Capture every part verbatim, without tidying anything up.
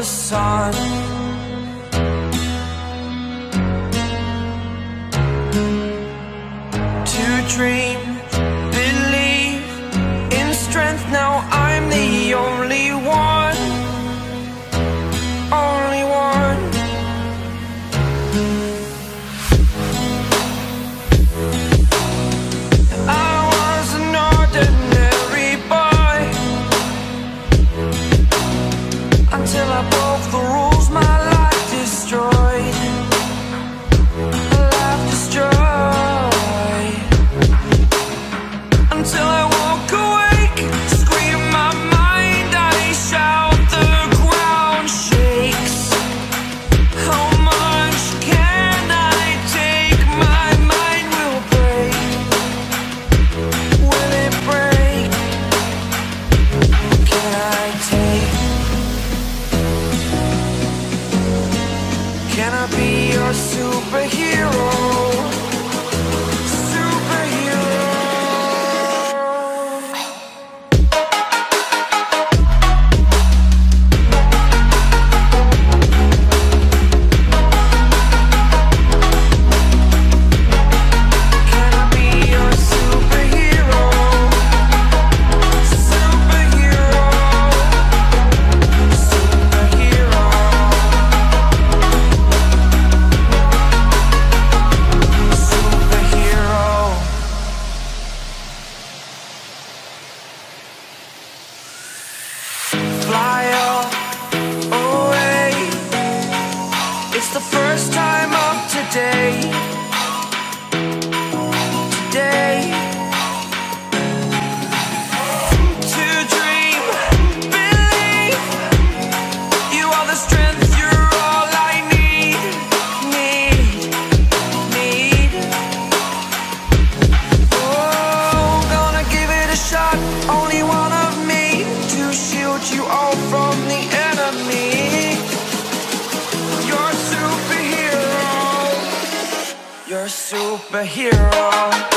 sun. To dream, believe in strength. Now I'm the only one, only one. I was an ordinary boy until I broke the rules, my life destroyed. Life destroyed. Until I walk awake, scream my mind, I shout, the ground shakes. How much can I take? My mind will break. Will it break? Can I take? Can I be your superhero? Fly away. It's the first time of today. Today. To dream, believe. You are the strength, you're all I need. Need, need. Oh, gonna give it a shot. Only one of me to shield you all from the enemy. You're a superhero. You're a superhero.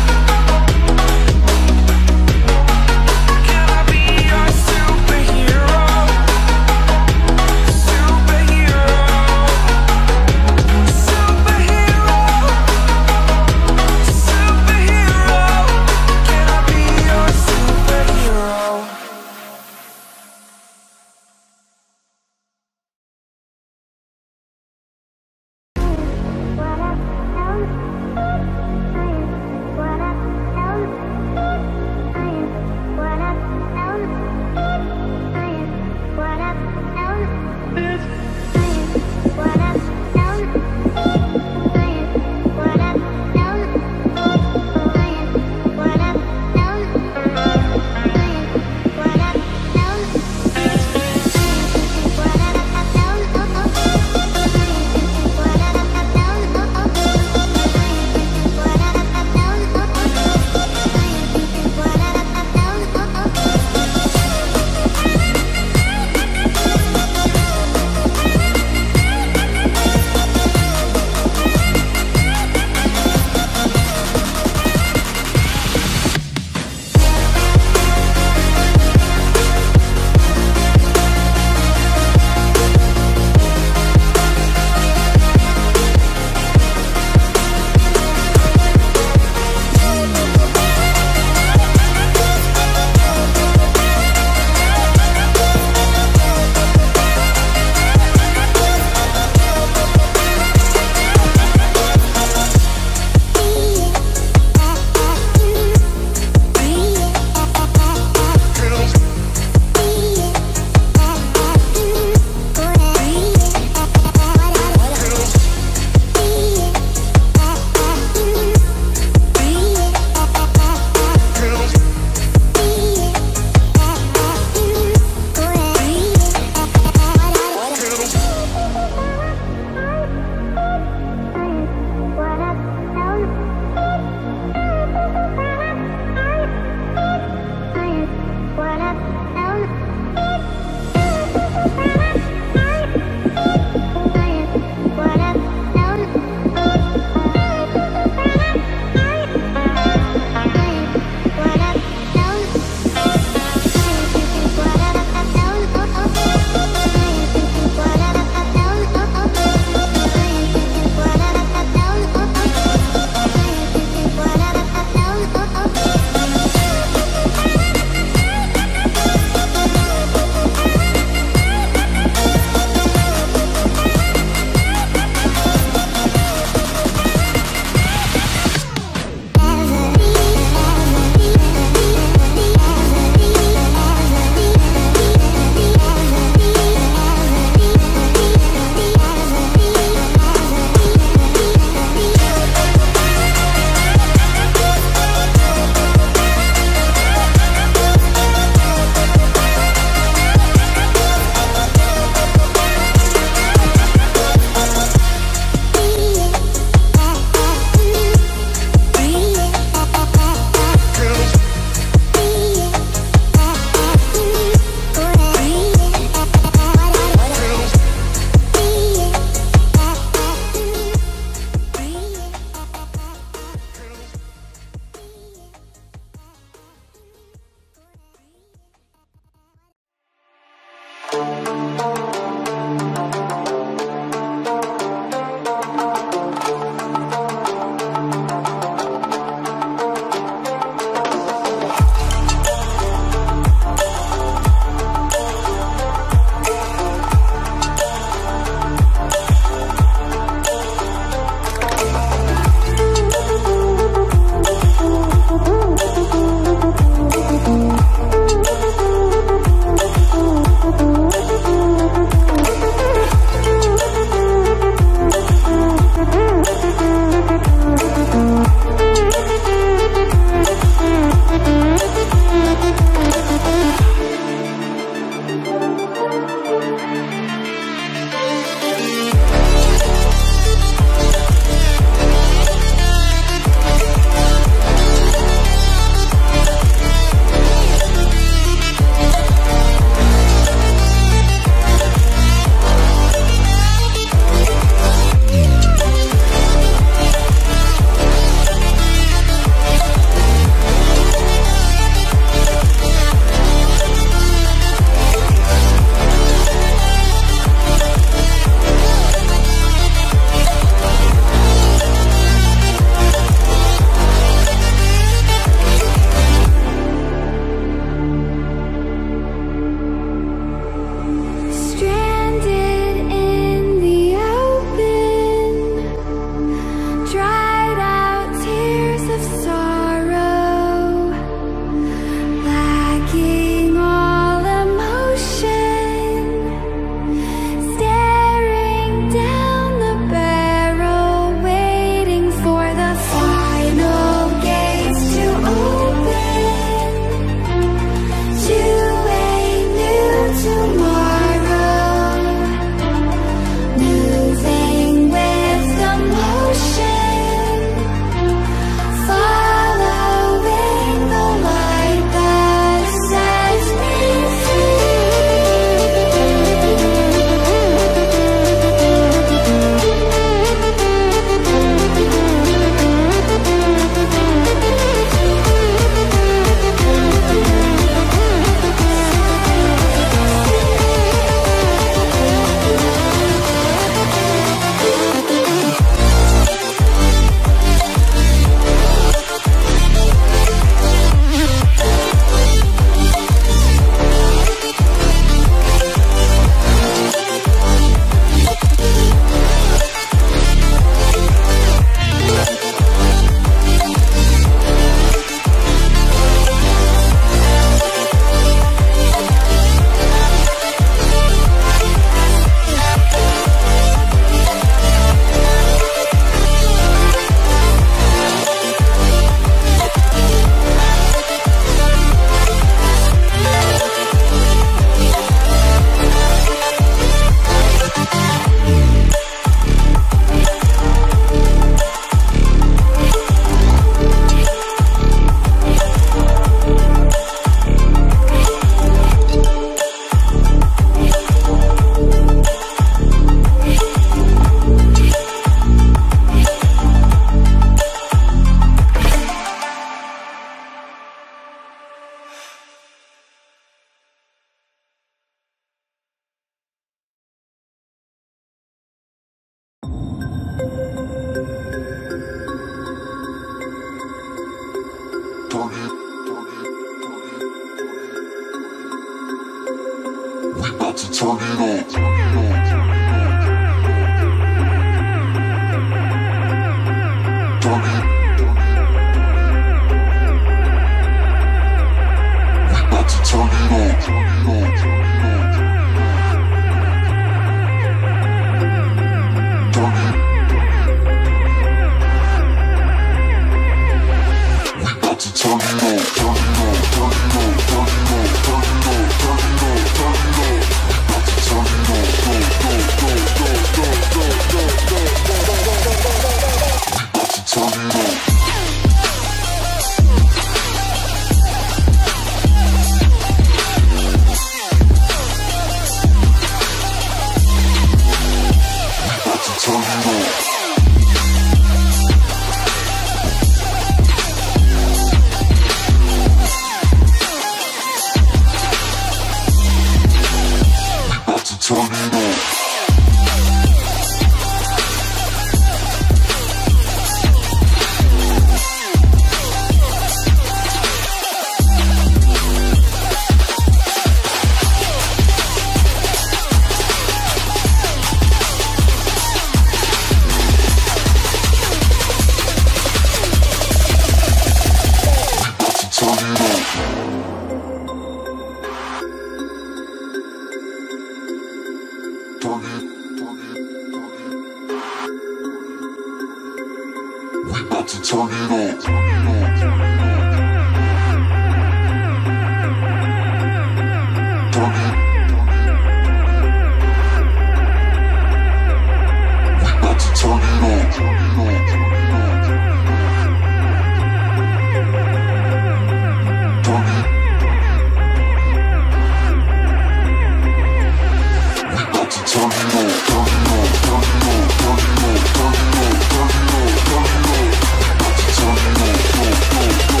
Go, go, go, go, go, go, go, go, go, go, go, go, go, go, go, go, go, go, go,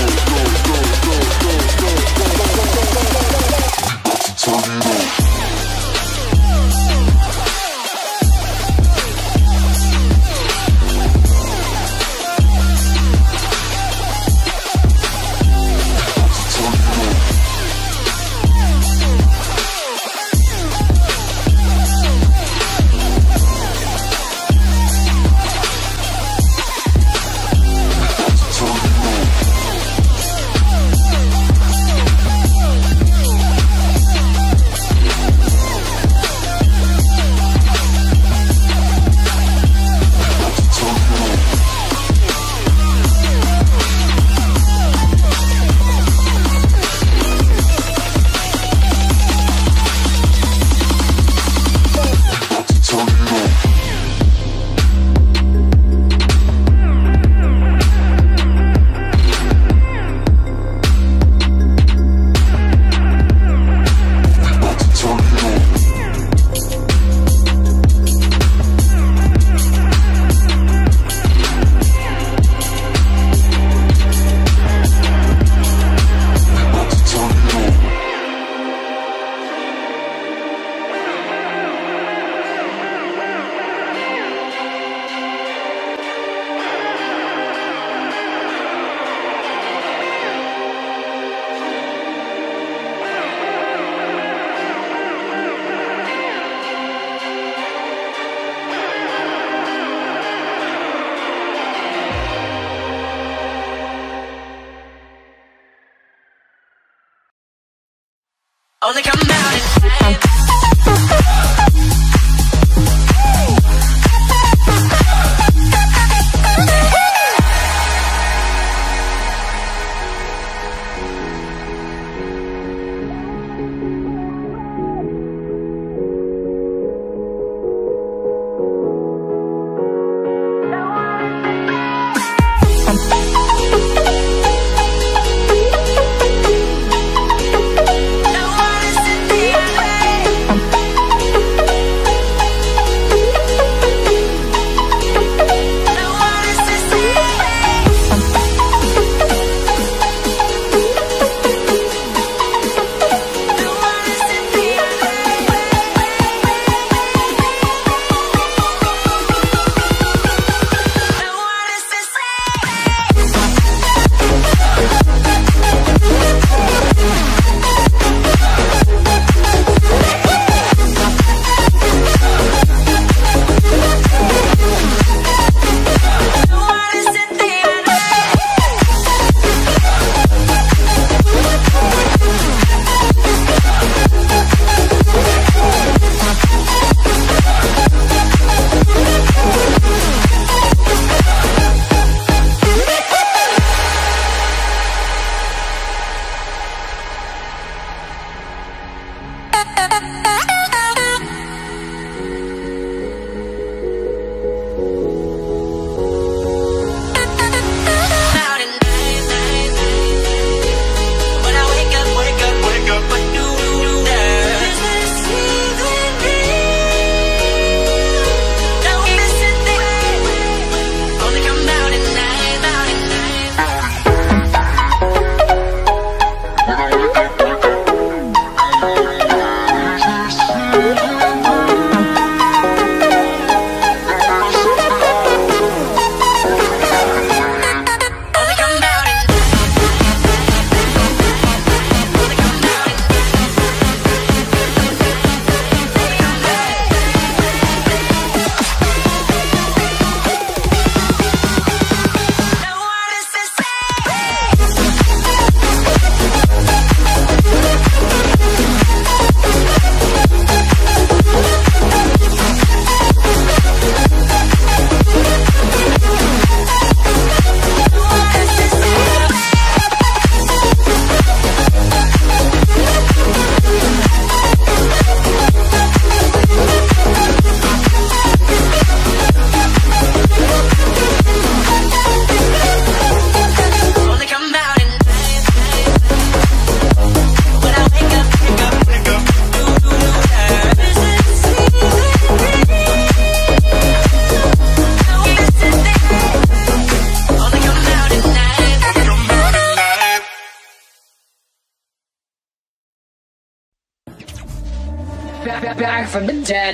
back, back from the dead.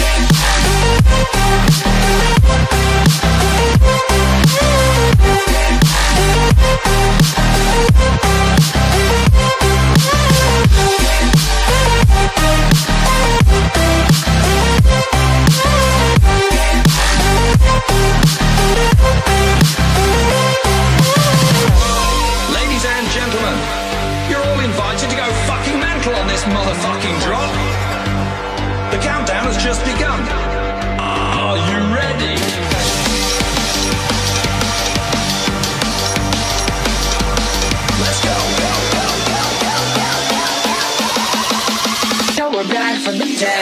Ladies and gentlemen, you're all invited to go fucking mental on this motherfucking drop. The countdown has just begun. Are you ready? Let's go. Now we're back from the dead.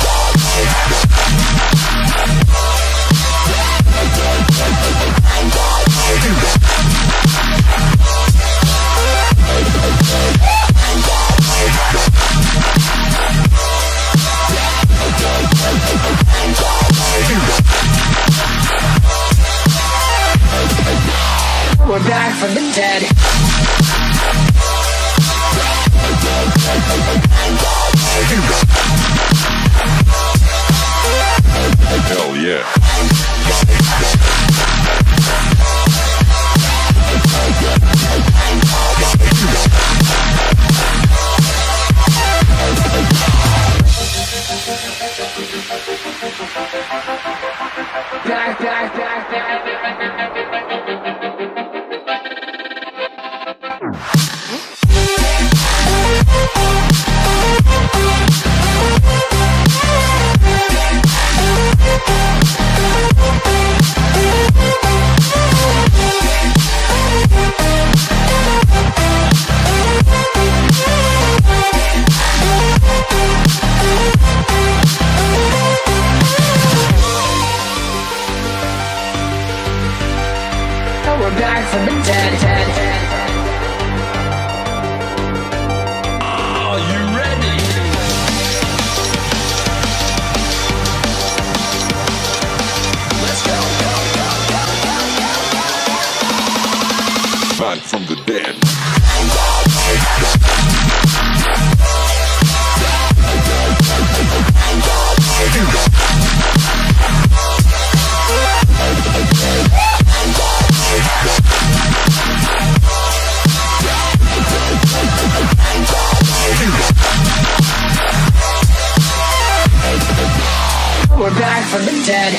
We're back from the dead. Hell yeah. Back, back, back, back. We're back from the dead. Are you ready? Let's go. Back from the dead. We're back from the dead.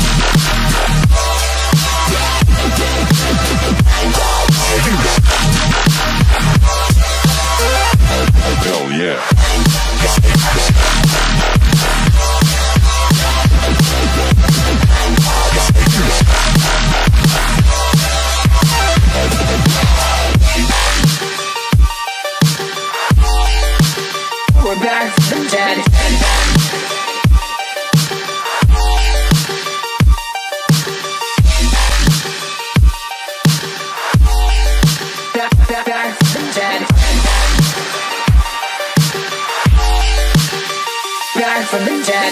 Hell yeah. We're back from the dead. Back, back, back from the dead. Back from the dead.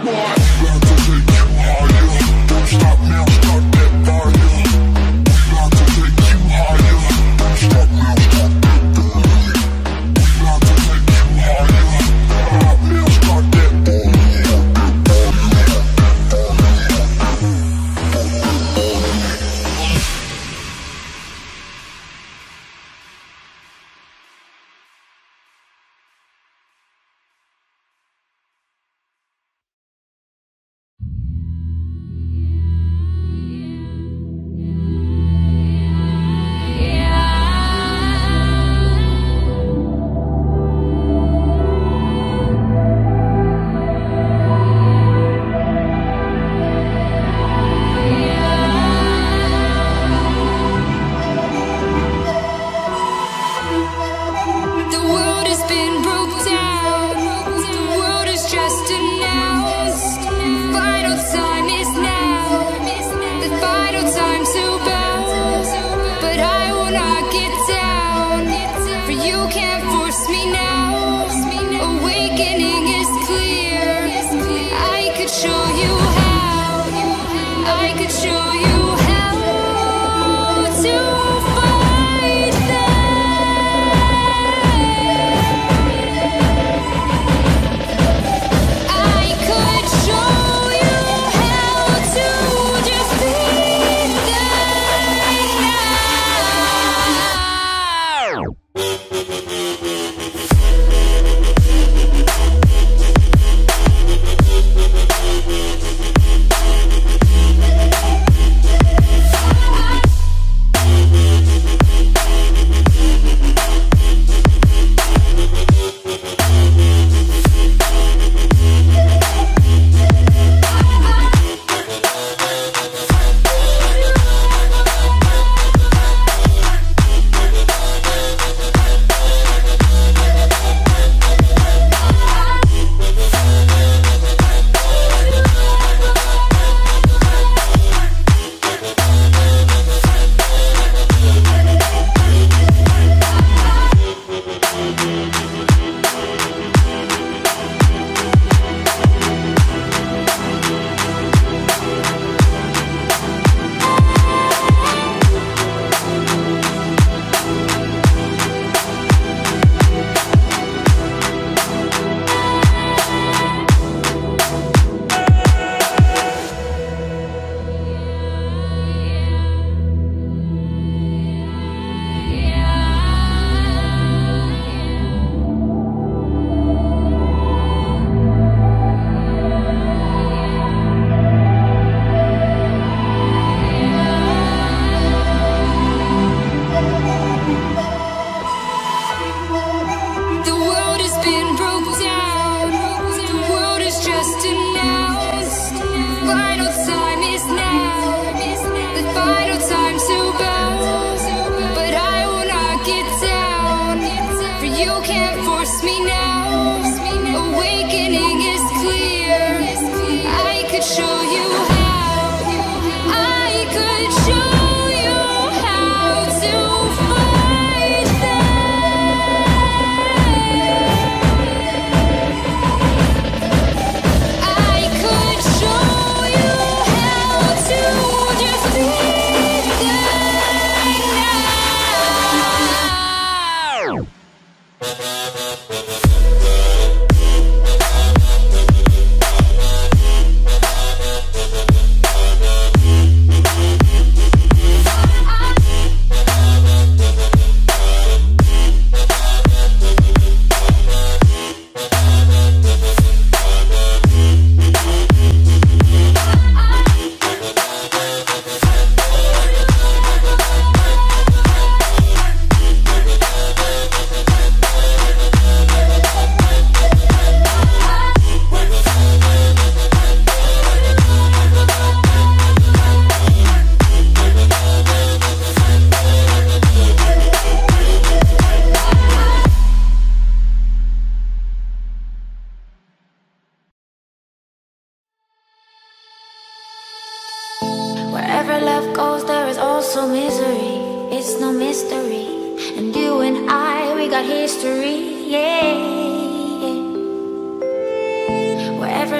Wherever love goes, there is also misery. It's no mystery. And you and I, we got history, yeah, yeah. Wherever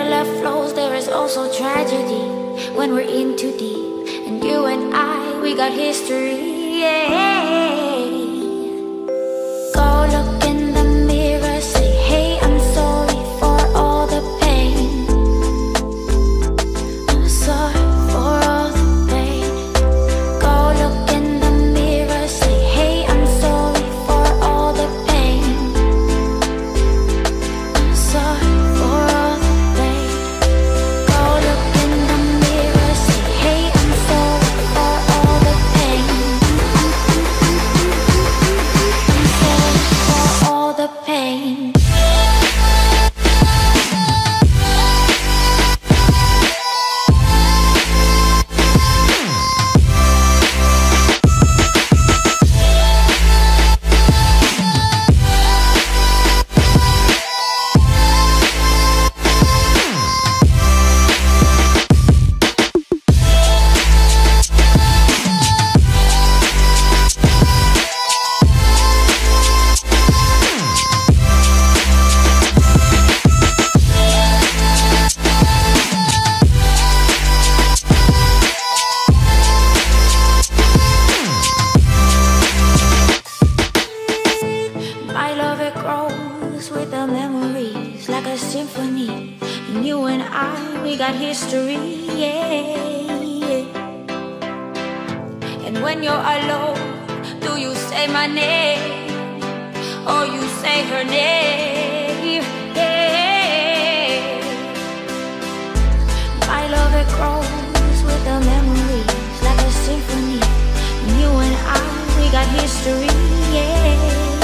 love flows, there is also tragedy when we're in too deep. And you and I, we got history, yeah. Go look in the mirror, say, hey, I'm sorry for all the pain. I'm sorry for all the pain. Go look in the mirror, say, hey, I'm sorry for all the pain. I'm sorry for all the pain. Go look in the mirror, say, hey, I'm sorry for all the pain. I'm sorry for all the pain. My love, it grows with the memories like a symphony. And you and I, we got history, yeah. And when you're alone, do you say my name or you say her name? Yeah. My love, it grows with the memories like a symphony. And you and I, we got history, yeah.